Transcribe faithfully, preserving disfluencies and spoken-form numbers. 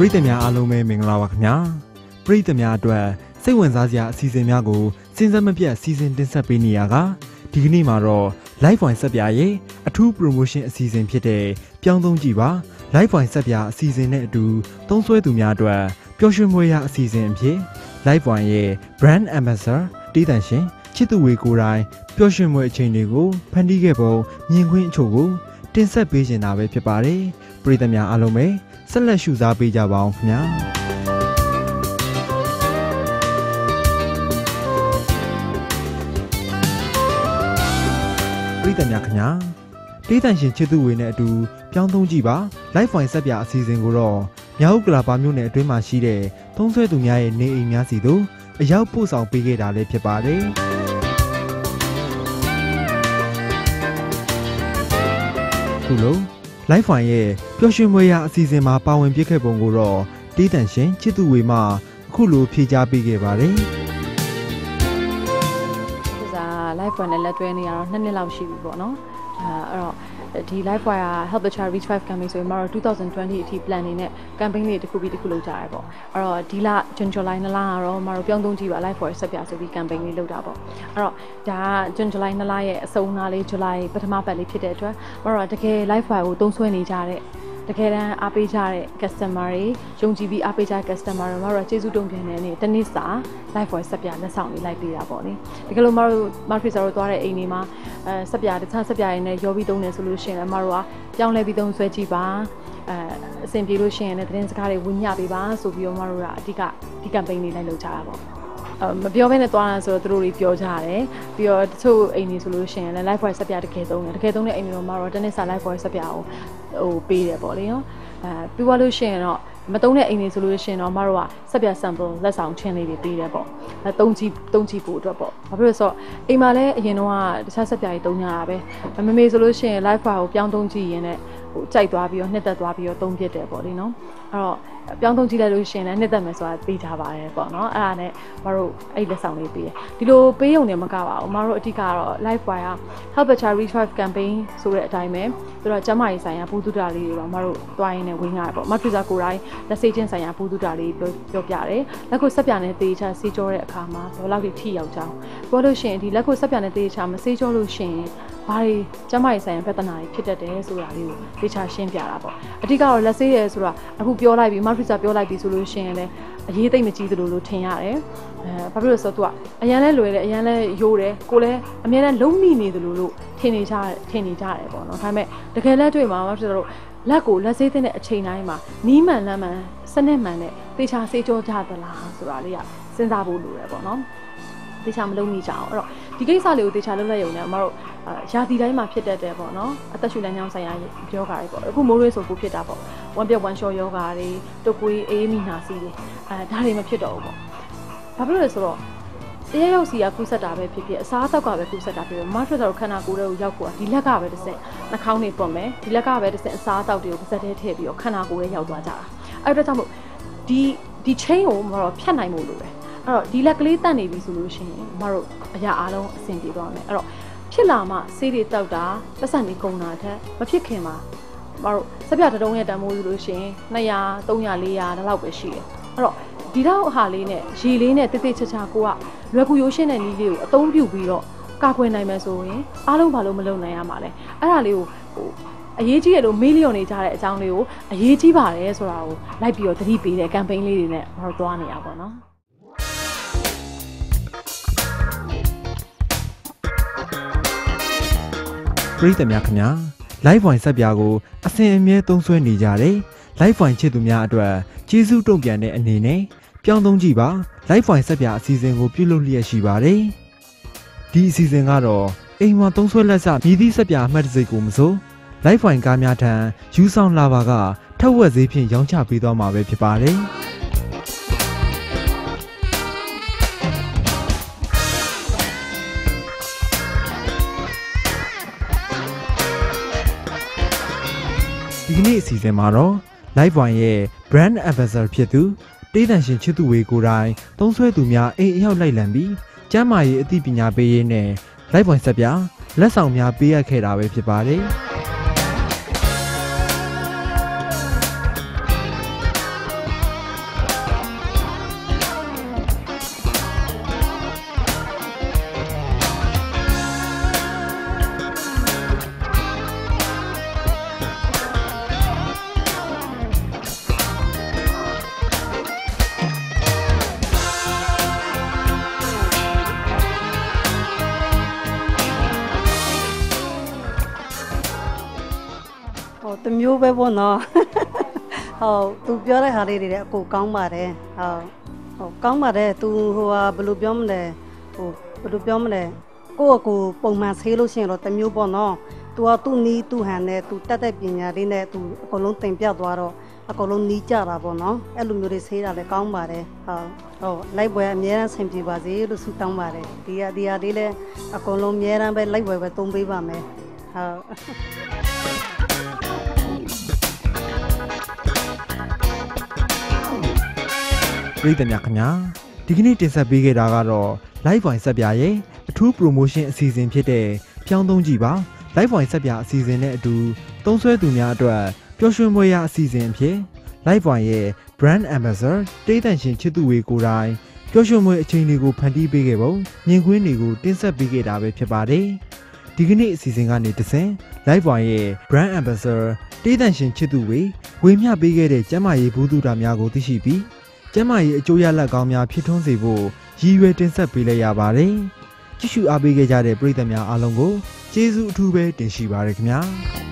ရိသတ်များအားလုံးပဲမင်္ဂလာပါခင်ဗျာပရိသတ်များအတွက်စိတ်ဝင်စားစရာအစီအစဉ်များကိုစဉ်ဆက်မပြတ်စီစဉ်တင်ဆက်ပေးနေရကဒီကနေ့မှာတော့ Lifebuoy ဆက်ပြရဲ့အထူး promotion အစီအစဉ်ဖြစ်တဲ့ပြောင်းသုံးကြည့်ပါ Lifebuoy ဆက်ပြအစီအစဉ်နဲ့အတူသုံးစွဲသူများအတွက်ပျော်ရွှင်မွေရအစီအစဉ်အဖြစ် Lifebuoy ရဲ့ brand ambassador တီးတန့်ရှင်ချစ်သူဝေကိုယ်တိုင်ပျော်ရွှင်မွေအချိန်တွေကိုဖန်တီးခဲ့ပုံမြင်ကွင်းအချို့ကိုတင်ဆက်ပေးချင်တာပဲဖြစ်ပါတယ်ပရိသတ်များအားလုံးပဲဆက်လက်ရှုစားပေးကြပါအောင်ခင်ဗျာပရိသတ်များခင်ဗျာတေးတန်ရှင်ချစ်သူဝေနဲ့အတူပြောင်းသုံးကြည့်ပါ Lifebuoy ဆက်ပြအစီအစဉ်ကိုတော့မြောက်ကလာပါမြို့နယ်အတွင်းမှာရှိတဲ့သုံးဆွဲသူများရဲ့နေအိမ်များစီသို့အရောက်ပို့ဆောင်ပေးခဲ့တာလည်းဖြစ်ပါတယ်ခုလိုLifebuoy ရဲ့ပျော်ရွှင်မွေရအစီအစဉ်မှာပါဝင်ပြခဲ့ပုံကိုတော့တေးတန်ရှင်ချစ်သူဝေမှအခုလိုဖြေကြားပေးခဲ့ပါတယ်။ဒီစား Lifebuoy နဲ့လက်တွဲနေရတော့နှစ်နှစ်လောက်ရှိပြီပေါ့နော်။အဲအဲ့တော့ဒီ Lifebuoy က Help the Child Reach five campaign ဆိုရင်မှာတော့twenty twentyအထိ plan နေနဲ့ campaign လေးတစ်ခုပြီးတစ်ခုလုပ်ကြရဲပေါ့။အဲ့တော့ဒီလ June July နှစ်လကတော့မှာတော့ပြောင်းသုံးကြည့်ပါ Lifebuoy ဆက်ပြဆိုပြီး campaign လေးလုပ်တာပေါ့။အဲ့တော့ဒါက June July နှစ်လရဲ့အစုံနာလေး July ပထမပတ်လေးဖြစ်တဲ့အတွက်မှာတော့တကယ် Lifebuoy ကိုသုံးစွဲနေကြတဲ့တကယ်တမ်းအားပေးကြတဲ့ customer တွေယုံကြည်ပြီးအားပေးကြတဲ့ customer တွေမှာတော့ကျေးဇူးတုံ့ပြန်နေနေတနေ့စာ Lifebuoy ဆက်ပြလက်ဆောင်လေးလိုက်ပေးတာပေါ့လေတကယ်လို့မတို့ Market တို့သွားတဲ့အိမ်တွေမှာအဲဆက်ပြတခြားဆက်ပြရင်းနဲ့ရောပြီးသုံးနေဆိုလို့ရှိရင်လည်းမတို့ကပြောင်းလဲပြီးသုံးဆွဲကြည့်ပါအဲအဆင်ပြေလို့ရှိရင်လည်းသတင်းစကားတွေဝင်ညပေးပါဆိုပြီးတော့မတို့ကအဓိကဒီ campaign လေးလိုက်လုပ်ကြတာပေါ့မပြောဘဲနဲ့သွားတာဆိုတော့သူတို့တွေပြောကြတယ်ပြီးတော့တချို့အိမ်တွေဆိုလို့ရှိရင်လည်း Lifebuoy ဆက်ပြတကယ်သုံးတယ်တကယ်သုံးတဲ့အိမ်တွေမှာတော့တနေ့စာ Lifebuoy ဆက်ပြကိုဟိုပေးတယ်ပေါ့လေနော်အဲပြီးသွားလို့ရှိရင်တော့မသုံးတဲ့အိမ်တွေဆိုလို့ရှိရင်တော့မတို့ကဆက်ပြ sample လက်ဆောင်ချင်းလေးတွေပေးတယ်ပေါ့အဲသုံးကြည့်သုံးကြည့်ဖို့အတွက်ပေါ့ဘာဖြစ်လို့ဆိုတော့အိမ်မှာလည်းအရင်တော့ကတခြားဆက်ပြကြီးသုံးကြတာပဲမမေဆိုလို့ရှိရင် Lifebuoy ကိုပြောင်းသုံးကြည့်ရင်လည်းဟိုကြိုက်သွားပြီးတော့နှစ်သက်သွားပြီးတော့သုံးပြတယ်ပေါ့လေနော်အဲ့တော့ပြောင်းသုံးကြည့်လိုက်လို့ရှိရင်လည်းနှစ်သက်မယ်ဆိုတာပေးထားပါတယ်ပေါ့နော်အဲ့ဒါနဲ့မတို့အဲ့လက်ဆောင်လေးပေးတယ်ဒီလိုပေးရုံနဲ့မကပါဘူးမတို့အဓိကတော့ Lifebuoy က Help the Child Reach five campaign ဆိုတဲ့အတိုင်းပဲသူတို့ကျမကြီးဆိုင်ရာဘူတုတာလေးတွေပါမတို့တွိုင်းနေဝင်ရတယ်ပေါ့မထူစာကိုတိုင်းလက်စေးချင်းဆိုင်ရာဘူတုတာလေးပြောပြောပြတယ်လက်ကိုဆက်ပြနဲ့တေးချဆေးကြောတဲ့အခါမှာဘယ်လောက်ထိရောက်ကြောင်းပြောလို့ရှိရင်ဒီလက်ကိုဆက်ပြနဲ့တေးချမဆေးကြောလို့ရှိရင်ဘာတွေကျမကြီးဆိုင်ရာပြဿနာတွေဖြစ်တတ်တယ်ဆိုတာလေးကိုတေးချရှင်းပြတာပေါ့အဓိကတော့လက်စေးရဲဆိုတာအခုပြောလိုက်ပြီးမထူစာပြောလိုက်ပြီးဆိုလို့ရှိရင်လည်းအရေးသိမ့်မကြီးသလိုလိုထင်ရတယ်အဲဘာဖြစ်လို့ဆိုတော့ तू ကအရန်လဲလွယ်တယ်အရန်လဲရိုးတယ်ကိုလည်းအများနဲ့လုံးမိနေသလိုလိုထင်နေကြထင်နေကြတယ်ပေါ့နော်ဒါပေမဲ့တကယ်လက်တွေ့မှာမဖြစ်တော့လက်ကိုလက်ဆေးတဲ့အချိန်တိုင်းမှာနီးမှန်လမ်းမှန်စနစ်မှန်နဲ့တေချာဆေးကြောကြသလားဆိုတာလေးကစဉ်းစားဖို့လိုတယ်ပေါ့နော်တေချာမလုံးမိကြအောင်အဲ့တော့ဒီကိစ္စလေးကိုတေချာလုပ်လိုက်ရုံနဲ့မတို့ရာသီတိုင်းမှာဖြစ်တတ်တယ်ပေါ့နော်အသက်ရှူလမ်းကြောင်းဆိုင်ရာယောဂါတွေပေါ့အခုမိုးရွေးဆိုပိုဖြစ်တာပေါ့ဝမ်ပြက်ဝမ်ရှော့ယောဂါတွေတုပ်ကွေးအေးမိနာစီတွေအဲဒါတွေမဖြစ်တော့ဘူးပေါ့ဘာဖြစ်လို့လဲဆိုတော့တရားရောက်စီကကူးဆက်တာပဲဖြစ်ဖြစ်အစားအသောက်ကပဲကူးဆက်တာဖြစ်ဖြစ်မတ်ထရတော့ခန္ဓာကိုယ်တွေကိုရောက်ကိုဒီလက်ကပဲတစ်စက်နှာခေါင်းတွေပွန်မယ်ဒီလက်ကပဲတစ်စက်အစားအသောက်တွေကိုပါးစပ်ထဲထည့်ပြီးတော့ခန္ဓာကိုယ်ရဲ့ရောက်သွားကြတာအဲ့ဒါကြောင့်မို့ဒီဒီ chain ကိုမတော့ဖြတ်နိုင်ဖို့လိုတယ်အဲ့တော့ဒီလက်ကလေးတန့်နေပြီဆိုလို့ရှိရင်မတို့အရာအားလုံးအဆင်ပြေသွားမယ်အဲ့တော့ဖြစ်လာမှဆေးတွေတောက်တာပတ်စံတွေကုန်တာထက်မဖြစ်ခင်မှာမတို့စပြတတုံးရဲ့တန်မိုးဆိုလို့ရှိရင်two hundred three hundred four hundredဒါလောက်ပဲရှိတယ်အဲ့တော့ဒီတော့အဟာလေးနဲ့ရေလေးနဲ့တိတိချာချာကိုကလွယ်ကူရိုးရှင်းတဲ့နည်းလေးကိုအသုံးပြုပြီးတော့ကာကွယ်နိုင်မယ်ဆိုရင်အားလုံးဘာလို့မလုပ်နိုင်ရမှာလဲအဲ့ဒါလေးကိုဟိုအရေးကြီးရလို့မေးလျော်နေကြတဲ့အကြောင်းလေးကိုအရေးကြီးပါတယ်ဆိုတာကိုလိုက်ပြီးတော့သတိပေးတဲ့ campaign လေးတွေနဲ့ဘာလို့သွားနေရပါတော့ပရိသတ်များခင်ဗျာ Lifebuoy ဆက်ပြာကိုအစဉ်အမြဲသုံးစွဲနေကြတယ် Lifebuoy ချစ်သူများအတွက်ကျေးဇူးတုံ့ပြန်တဲ့အနေနဲ့ပြောင်းသုံးကြည့်ပါ Lifebuoy ဆက်ပြာအစီအစဉ်ကိုပြုလုပ်လျက်ရှိပါတယ်ဒီအစီအစဉ်ကတော့အိမ်မှာသုံးစွဲလက်စမြည်သည့်ဆက်ပြာအမှတ်တစိကိုမစိုး Lifebuoy ကားများထံယူဆောင်လာပါကထက်ဝက်ဈေးဖြင့်ရောင်းချပေးသွားမှာပဲဖြစ်ပါတယ်ဒီကနေ့အစီအစဉ်မှာတော့ Lifebuoy ရဲ့ brand ambassador ဖြစ်သူတေးတန်ရှင်ချစ်သူဝေကိုယ်တိုင်သုံးစွဲသူများအိမ်အရောက်လိုက်လံပြီးကျမ်းမာရေးအသိပညာပေးရေးနဲ့ Lifebuoy ဆက်ပြလက်ဆောင်များပေးအပ်ခဲ့တာပဲဖြစ်ပါတယ်တမျိုးပဲပေါ့နော်ဟုတ်သူပြောတဲ့ဟာလေးတွေလည်းအကိုကောင်းပါတယ်ဟုတ်ဟုတ်ကောင်းပါတယ်သူဟိုဟာဘယ်လိုပြောမလဲဟိုဘယ်လိုပြောမလဲကိုယ့်အကိုပုံမှန်ဆေးလို့ရှိရင်တော့တမျိုးပေါ့နော်သူကသူ့နီးသူ့ဟန်နဲ့သူတက်တဲ့ပညာလေးနဲ့သူအကုန်လုံးတင်ပြသွားတော့အကုန်လုံးနီးကြတာပေါ့နော်အဲ့လိုမျိုးတွေဆေးတာလည်းကောင်းပါတယ်ဟုတ်ဟုတ်လိုက်ပွဲအများအားဆင်ပြေပါစေလို့ဆုတောင်းပါတယ်ဒီဟာဒီဟာလေးလည်းအကုန်လုံးအများအားပဲလိုက်ပွဲပဲသုံးပေးပါမယ်ဟုတ်ပြည်သူများခင်ဗျာဒီကနေ့တင်ဆက်ပေးခဲ့တာကတော့ Lifebuoy ဆက်ပြရဲ့အထူး promotion အစီအစဉ်ဖြစ်တဲ့ဖြောင်းသုံးကြည့်ပါ Lifebuoy ဆက်ပြအစီအစဉ်နဲ့အတူသုံးဆွဲသူများအတွက်ပျော်ရွှင်ပွဲရအစီအစဉ်အဖြစ် Lifebuoy ရဲ့ brand ambassador တေးသန့်ရှင်ချစ်သူတွေကိုယ်တိုင်ပျော်ရွှင်ပွဲအချိန်တွေကိုဖန်တီးပေးခဲ့ပုံမြင်ကွင်းတွေကိုတင်ဆက်ပေးခဲ့တာပဲဖြစ်ပါတယ်ဒီကနေ့အစီအစဉ်ကနေတဆင့် Lifebuoy ရဲ့ brand ambassador တေးသန့်ရှင်ချစ်သူတွေဝေမျှပေးခဲ့တဲ့ကျန်းမာရေးဘူးတူတာများကိုသိရှိပြီးကျန်းမာရေးအကျိုးရလဒ်ကောင်းများဖြစ်ထွန်းစေဖို့ရည်ရွယ်တင်ဆက်ပေးလိုက်ရပါတယ်ကြည့်ရှုအားပေးခဲ့ကြတဲ့ပရိသတ်များအားလုံးကိုကျေးဇူးအထူးပဲတင်ရှိပါရခင်ဗျာ